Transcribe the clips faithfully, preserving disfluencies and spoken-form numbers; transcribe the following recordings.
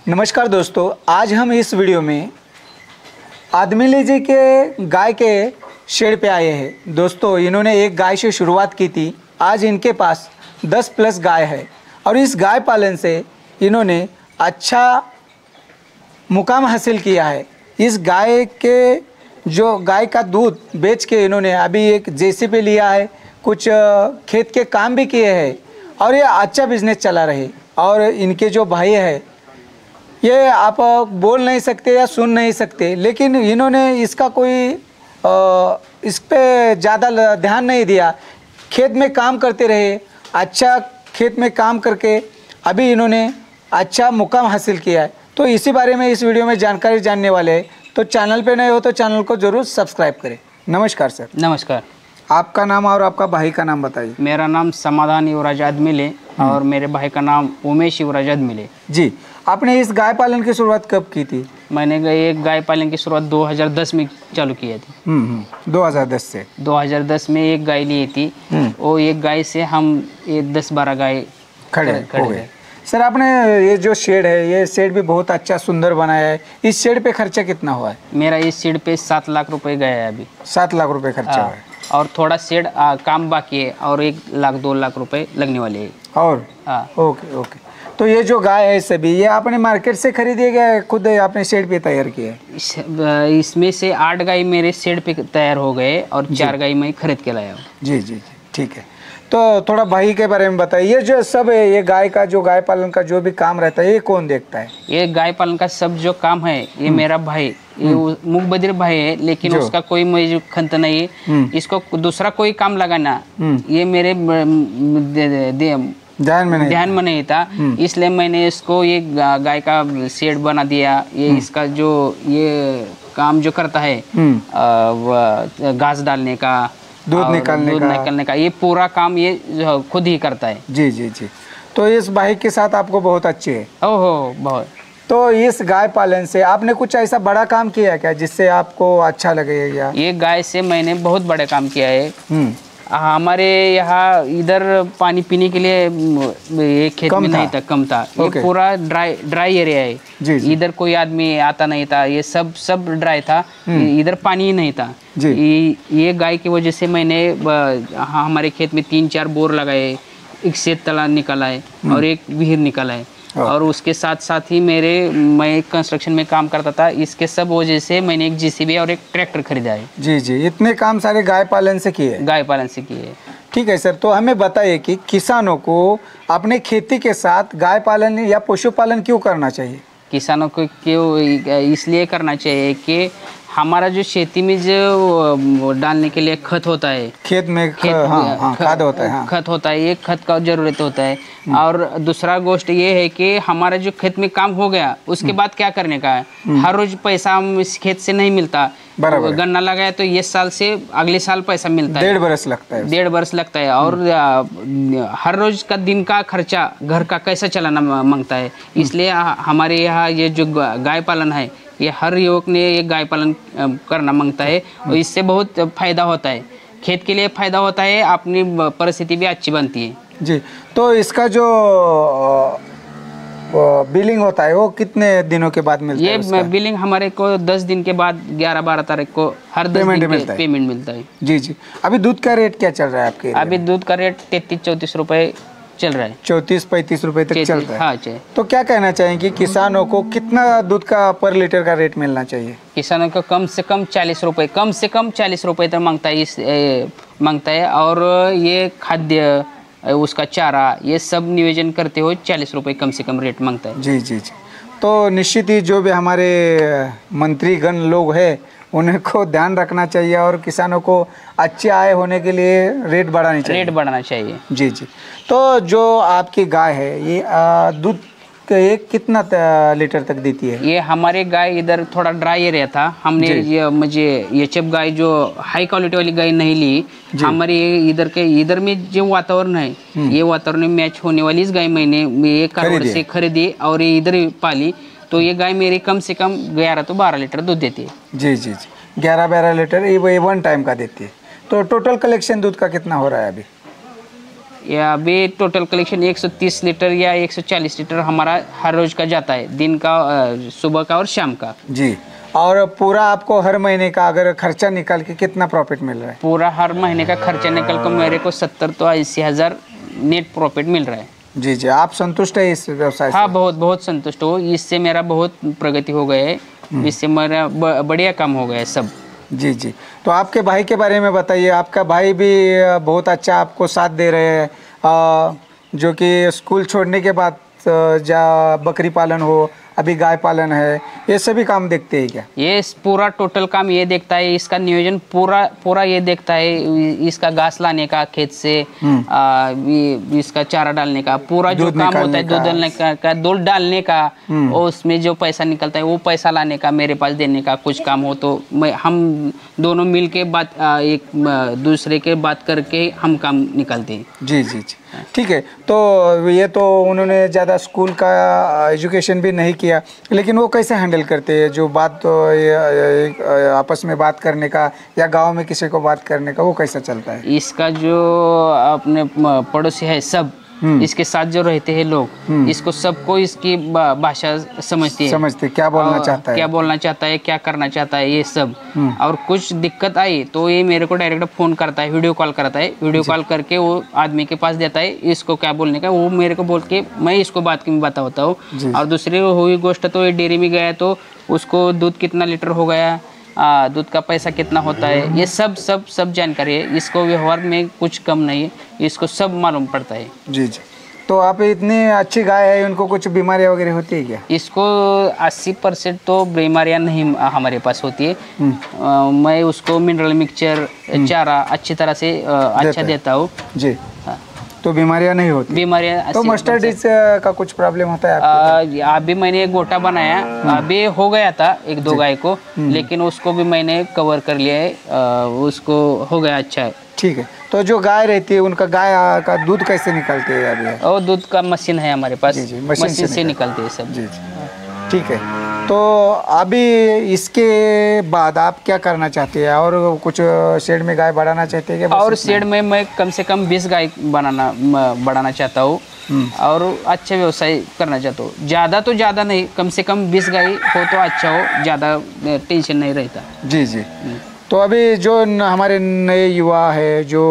नमस्कार दोस्तों, आज हम इस वीडियो में आदमिली जी के गाय के शेड पे आए हैं। दोस्तों, इन्होंने एक गाय से शुरुआत की थी। आज इनके पास दस प्लस गाय है और इस गाय पालन से इन्होंने अच्छा मुकाम हासिल किया है। इस गाय के जो गाय का दूध बेच के इन्होंने अभी एक जेसीबी लिया है, कुछ खेत के काम भी किए हैं और ये अच्छा बिजनेस चला रहे। और इनके जो भाई है, ये आप बोल नहीं सकते या सुन नहीं सकते, लेकिन इन्होंने इसका कोई आ, इस पे ज़्यादा ध्यान नहीं दिया। खेत में काम करते रहे, अच्छा खेत में काम करके अभी इन्होंने अच्छा मुकाम हासिल किया है। तो इसी बारे में इस वीडियो में जानकारी जानने वाले हैं। तो चैनल पे नए हो तो चैनल को ज़रूर सब्सक्राइब करें। नमस्कार सर। नमस्कार। आपका नाम और आपका भाई का नाम बताइए। मेरा नाम समाधान युवराज आदमिले और मेरे भाई का नाम उमेश युवराज आदमिले। जी, आपने इस गाय पालन की शुरुआत कब की थी? मैंने एक गाय पालन की शुरुआत दो हज़ार दस में चालू किया थी। हम्म दो हज़ार दस से दो हज़ार दस में एक गाय ली थी। वो एक गाय से हम ये दस बारह गाय खड़े हो गए। सर, आपने ये जो शेड है, ये शेड भी बहुत अच्छा सुंदर बनाया है। इस शेड पे खर्चा कितना हुआ है? मेरा इस शेड पे सात लाख रुपए गया है अभी। सात लाख रुपए खर्चा हुआ है और थोड़ा शेड आ, काम बाकी है और एक लाख दो लाख रुपए लगने वाले हैं। और हाँ, ओके ओके। तो ये जो गाय है सभी, ये आपने मार्केट से खरीदी है, खुद आपने शेड पे तैयार किया है? इस, इसमें से आठ गाय मेरे शेड पे तैयार हो गए और चार गाय मैं खरीद के लाया हूँ। जी जी जी, ठीक है। तो थोड़ा भाई के बारे में बताइए। ये जो सब है, ये गाय का जो गाय पालन का जो भी काम रहता है, ये कौन देखता है? ये गाय पालन का सब जो काम है, ये मेरा भाई, ये मुख बधिर भाई है, लेकिन उसका कोई मुझे खंत नहीं है। इसको दूसरा कोई काम लगाना ये मेरे ध्यान में नहीं ध्यान में नहीं था, इसलिए मैंने इसको ये गाय का शेड बना दिया। ये इसका जो ये काम जो करता है, घास डालने का, दूध निकालने दूध का निकालने का, ये पूरा काम ये खुद ही करता है। जी जी जी। तो इस भाई के साथ आपको बहुत अच्छे है? ओहो, बहुत। तो इस गाय पालन से आपने कुछ ऐसा बड़ा काम किया क्या जिससे आपको अच्छा लगे? या ये गाय से मैंने बहुत बड़े काम किया है। हमारे यहाँ इधर पानी पीने के लिए ये खेत में नहीं था, कम था। ये पूरा ड्राई ड्राई एरिया है। इधर कोई आदमी आता नहीं था, ये सब सब ड्राई था, इधर पानी ही नहीं था। ये, ये गाय की वजह से मैंने हमारे खेत में तीन चार बोर लगाए, एक सेत तालाब निकाला है और एक विहीर निकाला है। और उसके साथ साथ ही मेरे मैं कंस्ट्रक्शन में काम करता था, इसके सब वजह से मैंने एक जेसीबी और एक ट्रैक्टर खरीदा है। जी जी, इतने काम सारे गाय पालन से किए? गाय पालन से किए। ठीक है सर। तो हमें बताइए कि किसानों को अपने खेती के साथ गाय पालन या पशुपालन क्यों करना चाहिए? किसानों को क्यों इसलिए करना चाहिए कि हमारा जो खेती में जो डालने के लिए खत होता है, खेत में ख, खेत हाँ, हाँ, खाद होता है, हाँ। खत होता है, ये खत का जरूरत होता है। और दूसरा गोष्ट ये है कि हमारा जो खेत में काम हो गया, उसके बाद क्या करने का है? हर रोज पैसा हम इस खेत से नहीं मिलता। गन्ना लगाया तो ये साल से अगले साल पैसा मिलता है, डेढ़ बरस लगता है डेढ़ बरस लगता है। और हर रोज का दिन का खर्चा घर का कैसा चलाना मांगता है। इसलिए हमारे यहाँ ये जो गाय पालन है, ये हर युवक ने ये गाय पालन करना मांगता है और इससे बहुत फायदा होता है। खेत के लिए फायदा होता है, अपनी परिस्थिति भी अच्छी बनती है। जी। तो इसका जो बिलिंग होता है वो कितने दिनों के बाद मिलता ये है? ये बिलिंग हमारे को दस दिन के बाद ग्यारह बारह तारीख को हर दस दिन पे पेमेंट मिलता है। जी जी। अभी दूध का रेट क्या चल रहा है आपके? अभी दूध का रेट तैतीस चौंतीस रुपए चल रहा है। चौंतीस पैंतीस रुपए तक चलता है। हाँ, तो क्या कहना चाहेंगे किसानों को कितना दूध का पर लीटर का रेट मिलना चाहिए? किसानों को कम से कम चालीस रुपए कम से कम चालीस रुपए तक मांगता है इस ए, मांगता है। और ये खाद्य, उसका चारा, ये सब नियोजन करते हुए चालीस रुपए कम से कम रेट मांगता है। जी जी जी। तो निश्चित ही जो भी हमारे मंत्रीगण लोग हैं, उनको ध्यान रखना चाहिए और किसानों को अच्छी आय होने के लिए रेट बढ़ानी चाहिए। रेट बढ़ाना चाहिए। जी जी। तो जो आपकी गाय है, ये दूध एक कितना लीटर तक देती है? ये हमारे गाय इधर थोड़ा ड्राई एरिया था, हमने ये मुझे ये चप गाय जो हाई क्वालिटी वाली गाय नहीं ली। हमारे इधर के इधर में जो वातावरण है, ये वातावरण में मैच होने वाली इस गाय मैंने एक करोड़ से खरीदी और ये इधर पाली। तो ये गाय मेरी कम से कम ग्यारह तो बारह लीटर दूध देती है। जी जी जी, ग्यारह बारह लीटर ये वन टाइम का देती है। तो टोटल कलेक्शन दूध का कितना हो रहा है अभी? या अभी टोटल कलेक्शन एक सौ तीस लीटर या एक सौ चालीस लीटर हमारा हर रोज का जाता है, दिन का, सुबह का और शाम का। जी। और पूरा आपको हर महीने का अगर खर्चा निकाल के कितना प्रॉफिट मिल रहा है? पूरा हर महीने का खर्चा निकल कर मेरे को सत्तर तो अस्सी हज़ार नेट प्रॉफिट मिल रहा है। जी जी। आप संतुष्ट है इस व्यवसाय से? हाँ, बहुत बहुत संतुष्ट हो। इससे मेरा बहुत प्रगति हो गया है, इससे मेरा बढ़िया काम हो गया है सब। जी जी। तो आपके भाई के बारे में बताइए। आपका भाई भी बहुत अच्छा आपको साथ दे रहे हैं, जो कि स्कूल छोड़ने के बाद जा बकरी पालन हो, अभी गाय पालन है, ये सभी काम देखते हैं क्या? ये पूरा टोटल काम ये देखता है, इसका नियोजन पूरा पूरा ये देखता है, इसका घास लाने का खेत से, आ, इसका चारा डालने का पूरा जो काम होता है, दूध डालने का, का दूध डालने का, और उसमें जो पैसा निकलता है वो पैसा लाने का, मेरे पास देने का। कुछ काम हो तो मैं हम दोनों मिल के बात, एक दूसरे के बात करके हम काम निकालते हैं। जी जी जी। ठीक है। तो ये तो उन्होंने ज़्यादा स्कूल का एजुकेशन भी नहीं किया, लेकिन वो कैसे हैंडल करते हैं जो बात, तो आपस में बात करने का या गांव में किसी को बात करने का, वो कैसा चलता है? इसका जो अपने पड़ोसी है सब, इसके साथ जो रहते हैं लोग, इसको सबको इसकी भाषा समझती है, समझते क्या बोलना चाहता है, क्या बोलना चाहता है, क्या करना चाहता है, ये सब। और कुछ दिक्कत आई तो ये मेरे को डायरेक्ट फोन करता है, वीडियो कॉल करता है, वीडियो कॉल करके वो आदमी के पास देता है, इसको क्या बोलने का, वो मेरे को बोल के मैं इसको बात की बताता हूँ। और दूसरी हुई गोष्ट तो ये डेयरी में गया तो उसको दूध कितना लीटर हो गया, आ, दूध का पैसा कितना होता है, ये सब सब सब जानकारी है। इसको व्यवहार में कुछ कम नहीं है, इसको सब मालूम पड़ता है। जी जी। तो आप इतनी अच्छी गाय है, उनको कुछ बीमारियां वगैरह होती है क्या? इसको अस्सी परसेंट तो बीमारियां नहीं हमारे पास होती है। आ, मैं उसको मिनरल मिक्सचर, चारा अच्छी तरह से आ, अच्छा देता हूँ जी। हाँ। तो बीमारियां नहीं होती? बीमारियां तो मस्टर्डिस का कुछ प्रॉब्लम होता है आपको? अभी मैंने एक गोटा बनाया, अभी हो गया था एक दो गाय को, लेकिन उसको भी मैंने कवर कर लिया है, उसको हो गया अच्छा है। ठीक है। तो जो गाय रहती है उनका गाय का दूध कैसे निकालते हैं अभी? और दूध का मशीन है हमारे पास, जी जी, मशीन, मशीन से, से निकलते हैं सब। जी जी। ठीक है। तो अभी इसके बाद आप क्या करना चाहते हैं? और कुछ शेड में गाय बढ़ाना चाहते हैं क्या? और शेड में मैं कम से कम बीस गाय बनाना बढ़ाना चाहता हूँ और अच्छा व्यवसाय करना चाहता हूँ। ज़्यादा तो ज़्यादा नहीं, कम से कम बीस गाय हो तो अच्छा हो, ज़्यादा टेंशन नहीं रहता। जी जी। तो अभी जो हमारे नए युवा है जो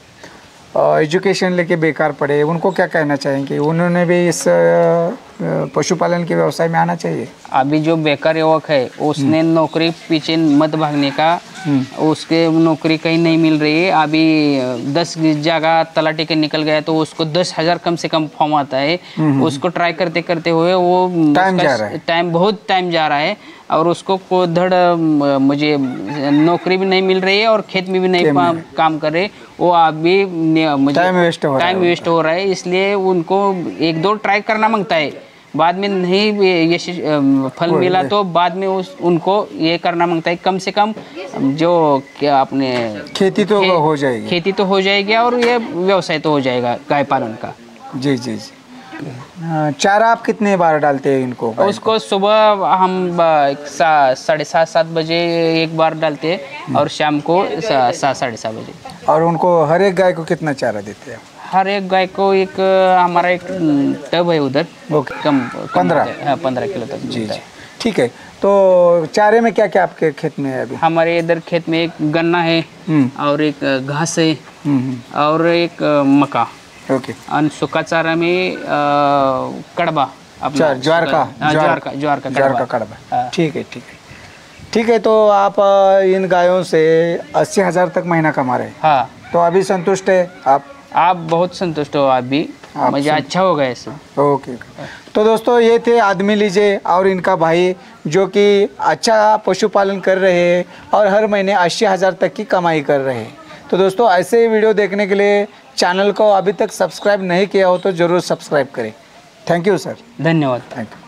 एजुकेशन लेके बेकार पड़े, उनको क्या कहना चाहेंगे? उन्होंने भी इस पशुपालन के व्यवसाय में आना चाहिए? अभी जो बेकार युवक है उसने नौकरी पीछे मत भागने का, उसके नौकरी कहीं नहीं मिल रही है। अभी दस जगह तलाटी के निकल गया तो उसको दस हजार कम से कम फॉर्म आता है, उसको ट्राई करते करते हुए वो टाइम जा रहा है, टाइम बहुत टाइम जा रहा है और उसको को धड़ मुझे नौकरी भी नहीं मिल रही है और खेत में भी नहीं काम कर रहे, वो अभी मुझे टाइम वेस्ट हो टाइम वेस्ट हो रहा है। इसलिए उनको एक दो ट्राई करना मांगता है, बाद में नहीं यश फल मिला तो बाद में उस उनको ये करना मांगता है। कम से कम जो क्या अपने खेती तो खे, हो जाएगी खेती तो हो जाएगी और ये व्यवसाय तो हो जाएगा गाय पालन का। जी जी जी। चारा आप कितने बार डालते हैं इनको? उसको सुबह हम साढ़े सात सात बजे एक बार डालते हैं और शाम को सात साढ़े सात बजे। और उनको हर एक गाय को कितना चारा देते हैं? हर एक गाय को एक हमारा एक टब है उधर, ओके, कम पंद्रह हाँ पंद्रह किलो तक। जी जी। ठीक है। तो चारे में क्या क्या आपके खेत में है अभी? हमारे इधर खेत में एक गन्ना है और एक घास है और एक मक्का। ओके। और सूखा चारा में कड़वा, ज्वार का ज्वार का ज्वार का ज्वार का कड़वा। ठीक है ठीक है ठीक है। तो आप इन गायों से अस्सी हजार तक महीना कमा रहे हैं? हाँ। तो अभी संतुष्ट है आप? आप बहुत संतुष्ट हो? आप भी? मुझे अच्छा हो गया इससे। ओके। तो दोस्तों ये थे आदमी लीजिए और इनका भाई जो कि अच्छा पशुपालन कर रहे हैं और हर महीने अस्सी हज़ार तक की कमाई कर रहे हैं। तो दोस्तों ऐसे वीडियो देखने के लिए चैनल को अभी तक सब्सक्राइब नहीं किया हो तो ज़रूर सब्सक्राइब करें। Thank you sir. धन्यवाद। Thank you.